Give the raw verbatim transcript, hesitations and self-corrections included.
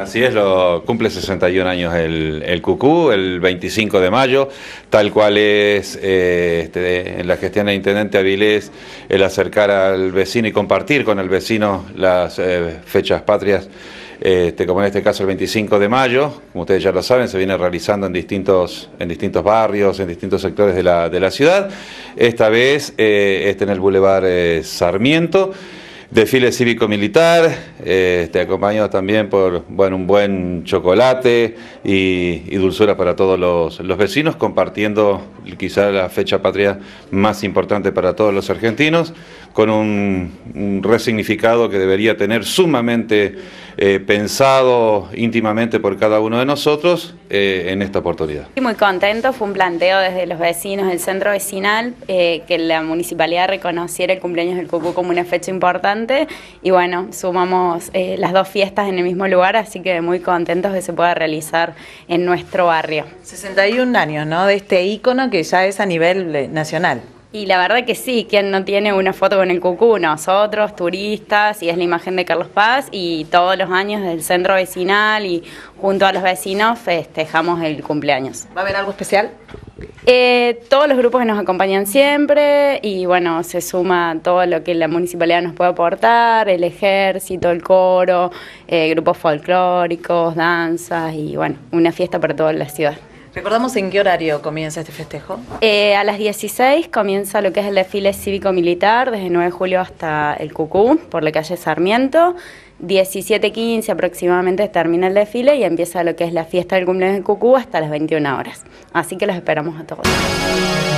Así es, lo, cumple sesenta y un años el, el Cucú, el veinticinco de mayo, tal cual es eh, este, en la gestión del Intendente Avilés el acercar al vecino y compartir con el vecino las eh, fechas patrias, este, como en este caso el veinticinco de mayo, como ustedes ya lo saben, se viene realizando en distintos, en distintos barrios, en distintos sectores de la, de la ciudad, esta vez eh, este en el Boulevard eh, Sarmiento. Desfile cívico-militar, eh, este, acompañado también por bueno, un buen chocolate y, y dulzura para todos los, los vecinos, compartiendo quizá la fecha patria más importante para todos los argentinos, con un, un resignificado que debería tener sumamente eh, pensado íntimamente por cada uno de nosotros eh, en esta oportunidad. Muy contento, fue un planteo desde los vecinos del centro vecinal, eh, que la municipalidad reconociera el cumpleaños del Cucú como una fecha importante y bueno, sumamos eh, las dos fiestas en el mismo lugar, así que muy contentos de que se pueda realizar en nuestro barrio. sesenta y un años, ¿no?, de este ícono que ya es a nivel eh, nacional. Y la verdad que sí, quien no tiene una foto con el Cucú, nosotros, turistas, y es la imagen de Carlos Paz, y todos los años del centro vecinal y junto a los vecinos festejamos el cumpleaños. ¿Va a haber algo especial? Eh, todos los grupos que nos acompañan siempre y bueno, se suma todo lo que la municipalidad nos puede aportar, el ejército, el coro, eh, grupos folclóricos, danzas y bueno, una fiesta para toda la ciudad. ¿Recordamos en qué horario comienza este festejo? Eh, a las dieciséis comienza lo que es el desfile cívico-militar, desde nueve de julio hasta el Cucú, por la calle Sarmiento. diecisiete quince aproximadamente termina el desfile y empieza lo que es la fiesta del cumpleaños del Cucú hasta las veintiuna horas. Así que los esperamos a todos.